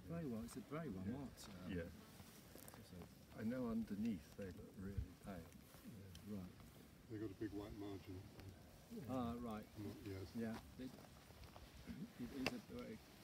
Very well. It's a very well marked. Yeah. I know underneath they look really pale. Right. They've got a big white margin. Ah, right. Not, yes. Yeah. It is a very